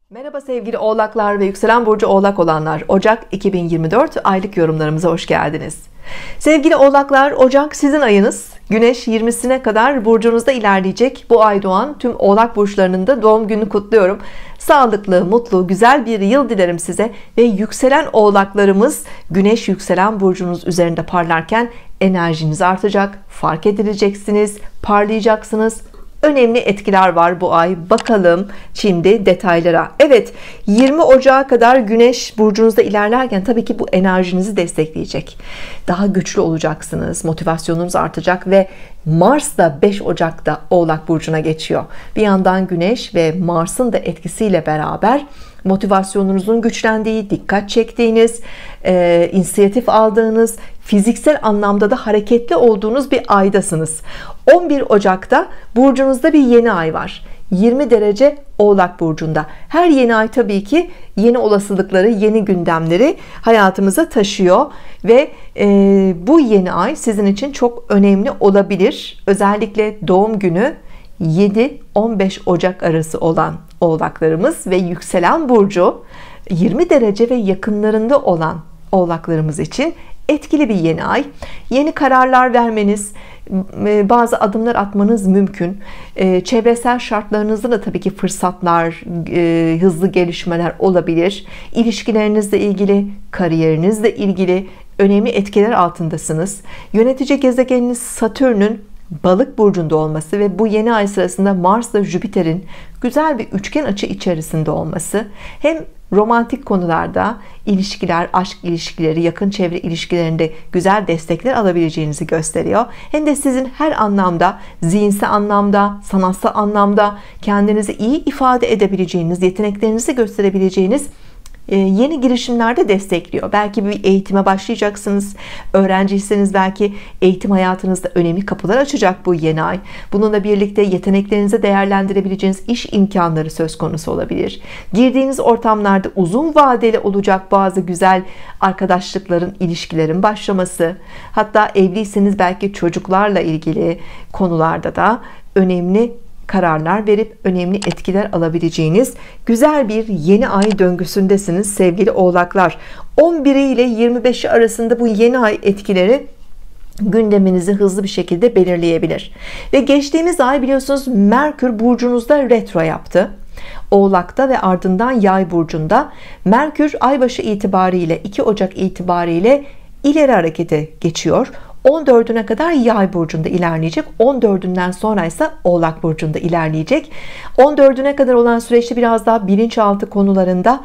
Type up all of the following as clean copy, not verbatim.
Merhaba sevgili oğlaklar ve yükselen burcu oğlak olanlar, Ocak 2024 aylık yorumlarımıza hoş geldiniz. Sevgili oğlaklar, Ocak sizin ayınız. Güneş 20'sine kadar burcunuzda ilerleyecek. Bu ay doğan tüm oğlak burçlarının da doğum gününü kutluyorum. Sağlıklı, mutlu, güzel bir yıl dilerim size. Ve yükselen oğlaklarımız, Güneş yükselen burcunuz üzerinde parlarken enerjiniz artacak, fark edileceksiniz, parlayacaksınız. Önemli etkiler var bu ay. Bakalım şimdi detaylara. Evet, 20 Ocak'a kadar Güneş burcunuzda ilerlerken tabii ki bu enerjinizi destekleyecek. Daha güçlü olacaksınız, motivasyonunuz artacak ve Mars da 5 Ocak'ta Oğlak burcuna geçiyor. Bir yandan Güneş ve Mars'ın da etkisiyle beraber motivasyonunuzun güçlendiği, dikkat çektiğiniz, inisiyatif aldığınız, fiziksel anlamda da hareketli olduğunuz bir aydasınız. 11 Ocak'ta burcunuzda bir yeni ay var. 20 derece Oğlak burcunda. Her yeni ay tabii ki yeni olasılıkları, yeni gündemleri hayatımıza taşıyor ve bu yeni ay sizin için çok önemli olabilir. Özellikle doğum günü 7-15 Ocak arası olan oğlaklarımız ve yükselen burcu 20 derece ve yakınlarında olan oğlaklarımız için etkili bir yeni ay. Yeni kararlar vermeniz, bazı adımlar atmanız mümkün. Çevresel şartlarınızda da tabii ki fırsatlar, hızlı gelişmeler olabilir. İlişkilerinizle ilgili, kariyerinizle ilgili önemli etkiler altındasınız. Yönetici gezegeniniz Satürn'ün Balık burcunda olması ve bu yeni ay sırasında Mars'la Jüpiter'in güzel bir üçgen açı içerisinde olması hem romantik konularda ilişkiler, aşk ilişkileri, yakın çevre ilişkilerinde güzel destekler alabileceğinizi gösteriyor. Hem de sizin her anlamda, zihinsel anlamda, sanatsal anlamda kendinizi iyi ifade edebileceğiniz, yeteneklerinizi gösterebileceğiniz yeni girişimlerde destekliyor. Belki bir eğitime başlayacaksınız. Öğrenciyseniz belki eğitim hayatınızda önemli kapılar açacak bu yeni ay. Bununla birlikte yeteneklerinizi değerlendirebileceğiniz iş imkanları söz konusu olabilir. Girdiğiniz ortamlarda uzun vadeli olacak bazı güzel arkadaşlıkların, ilişkilerin başlaması, hatta evliyseniz belki çocuklarla ilgili konularda da önemli kararlar verip önemli etkiler alabileceğiniz güzel bir yeni ay döngüsündesiniz sevgili oğlaklar. 11 ile 25'i arasında bu yeni ay etkileri gündeminizi hızlı bir şekilde belirleyebilir. Ve geçtiğimiz ay biliyorsunuz Merkür burcunuzda retro yaptı. Oğlak'ta ve ardından Yay burcunda. Merkür aybaşı itibariyle 2 Ocak itibariyle ileri harekete geçiyor. 14'üne kadar Yay burcunda ilerleyecek. 14'ünden sonra ise Oğlak burcunda ilerleyecek. 14'üne kadar olan süreçte biraz daha bilinçaltı konularında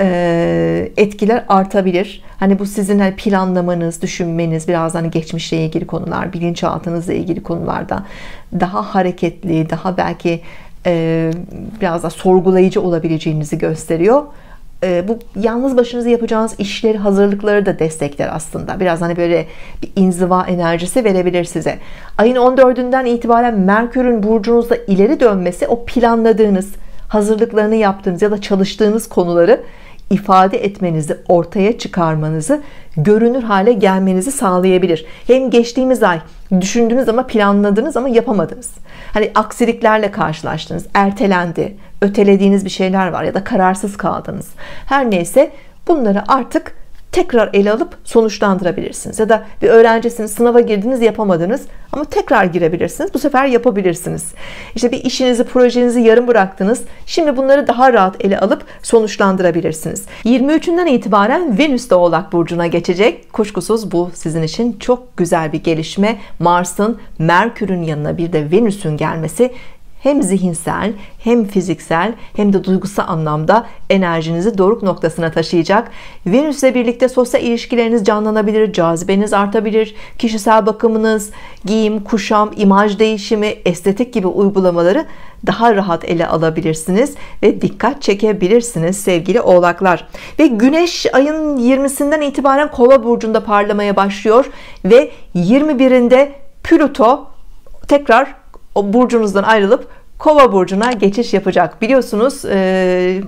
etkiler artabilir. Hani bu sizin hani planlamanız, düşünmeniz, biraz hani geçmişle ilgili konular, bilinçaltınızla ilgili konularda daha hareketli, daha belki biraz da sorgulayıcı olabileceğinizi gösteriyor. Bu yalnız başınıza yapacağınız işleri, hazırlıkları da destekler aslında. Biraz hani böyle bir inziva enerjisi verebilir size. Ayın 14'ünden itibaren Merkür'ün burcunuzda ileri dönmesi o planladığınız, hazırlıklarını yaptığınız ya da çalıştığınız konuları ifade etmenizi, ortaya çıkarmanızı, görünür hale gelmenizi sağlayabilir. Hem geçtiğimiz ay düşündünüz ama planladınız ama yapamadınız. Hani aksiliklerle karşılaştınız, ertelendi, ötelediğiniz bir şeyler var ya da kararsız kaldınız. Her neyse bunları artık tekrar ele alıp sonuçlandırabilirsiniz. Ya da bir öğrencisiniz, sınava girdiniz, yapamadınız ama tekrar girebilirsiniz. Bu sefer yapabilirsiniz. İşte bir işinizi, projenizi yarım bıraktınız. Şimdi bunları daha rahat ele alıp sonuçlandırabilirsiniz. 23'ünden itibaren Venüs de Oğlak burcuna geçecek. Kuşkusuz bu sizin için çok güzel bir gelişme. Mars'ın Merkür'ün yanına bir de Venüs'ün gelmesi hem zihinsel hem fiziksel hem de duygusal anlamda enerjinizi doruk noktasına taşıyacak. Venüs'le birlikte sosyal ilişkileriniz canlanabilir, cazibeniz artabilir, kişisel bakımınız, giyim, kuşam, imaj değişimi, estetik gibi uygulamaları daha rahat ele alabilirsiniz ve dikkat çekebilirsiniz sevgili oğlaklar. Ve Güneş ayın 20'sinden itibaren Kova burcunda parlamaya başlıyor ve 21'inde Plüto tekrar o burcunuzdan ayrılıp Kova burcuna geçiş yapacak. Biliyorsunuz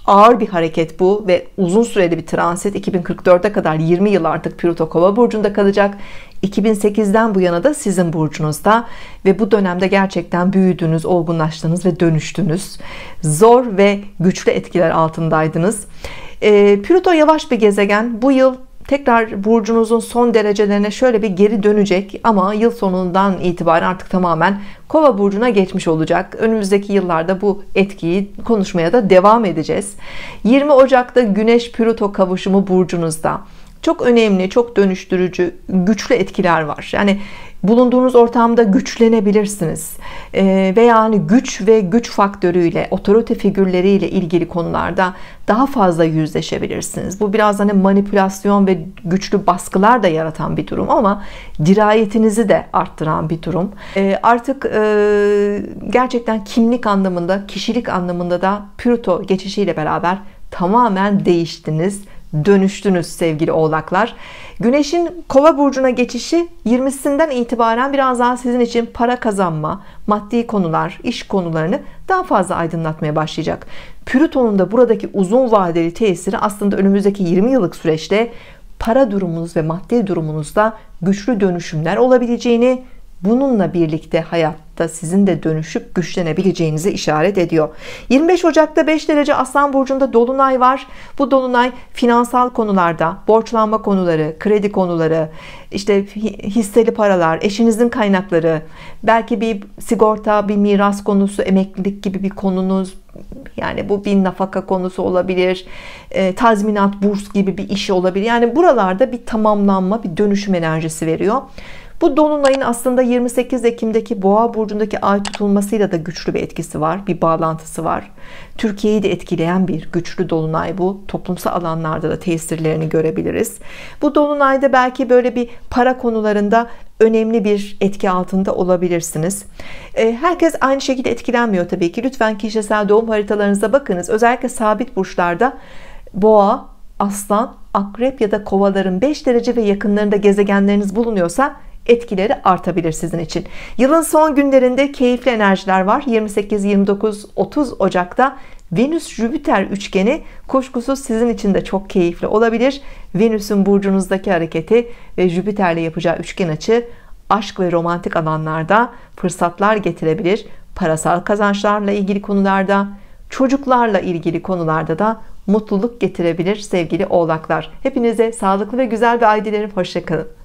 ağır bir hareket bu ve uzun süreli bir transit. 2044'e kadar 20 yıl artık Plüto Kova burcunda kalacak. 2008'den bu yana da sizin burcunuzda ve bu dönemde gerçekten büyüdünüz, olgunlaştınız ve dönüştünüz. Zor ve güçlü etkiler altındaydınız. Plüto yavaş bir gezegen. Bu yıl tekrar burcunuzun son derecelerine şöyle bir geri dönecek ama yıl sonundan itibaren artık tamamen Kova burcuna geçmiş olacak. Önümüzdeki yıllarda bu etkiyi konuşmaya da devam edeceğiz. 20 Ocak'ta Güneş Plüto kavuşumu burcunuzda. Çok önemli, çok dönüştürücü, güçlü etkiler var. Yani bulunduğunuz ortamda güçlenebilirsiniz. Veya hani güç ve güç faktörüyle, otorite figürleriyle ilgili konularda daha fazla yüzleşebilirsiniz. Bu biraz hani manipülasyon ve güçlü baskılar da yaratan bir durum ama dirayetinizi de arttıran bir durum. Artık gerçekten kimlik anlamında, kişilik anlamında da Plüto geçişiyle beraber tamamen değiştiniz, dönüştünüz sevgili oğlaklar. Güneşin Kova burcuna geçişi 20'sinden itibaren biraz daha sizin için para kazanma, maddi konular, iş konularını daha fazla aydınlatmaya başlayacak. Plüton'un da buradaki uzun vadeli tesiri aslında önümüzdeki 20 yıllık süreçte para durumunuz ve maddi durumunuzda güçlü dönüşümler olabileceğini, bununla birlikte hayatta sizin de dönüşüp güçlenebileceğinizi işaret ediyor. 25 Ocak'ta 5 derece Aslan burcunda dolunay var. Bu dolunay finansal konularda, borçlanma konuları, kredi konuları, işte hisseli paralar, eşinizin kaynakları, belki bir sigorta, bir miras konusu, emeklilik gibi bir konunuz, yani bu bir nafaka konusu olabilir, tazminat, burs gibi bir iş olabilir. Yani buralarda bir tamamlanma, bir dönüşüm enerjisi veriyor. Bu dolunayın aslında 28 Ekim'deki Boğa burcundaki ay tutulmasıyla da güçlü bir etkisi var, bir bağlantısı var. Türkiye'yi de etkileyen bir güçlü dolunay bu. Toplumsal alanlarda da tesirlerini görebiliriz. Bu dolunayda belki böyle bir para konularında önemli bir etki altında olabilirsiniz. Herkes aynı şekilde etkilenmiyor tabii ki. Lütfen kişisel doğum haritalarınıza bakınız. Özellikle sabit burçlarda Boğa, Aslan, Akrep ya da Kovaların 5 derece ve yakınlarında gezegenleriniz bulunuyorsa etkileri artabilir sizin için. Yılın son günlerinde keyifli enerjiler var. 28, 29, 30 Ocak'ta Venüs-Jüpiter üçgeni kuşkusuz sizin için de çok keyifli olabilir. Venüs'ün burcunuzdaki hareketi ve Jüpiter'le yapacağı üçgen açı aşk ve romantik alanlarda fırsatlar getirebilir. Parasal kazançlarla ilgili konularda, çocuklarla ilgili konularda da mutluluk getirebilir sevgili oğlaklar. Hepinize sağlıklı ve güzel bir ay dilerim. Hoşça kalın.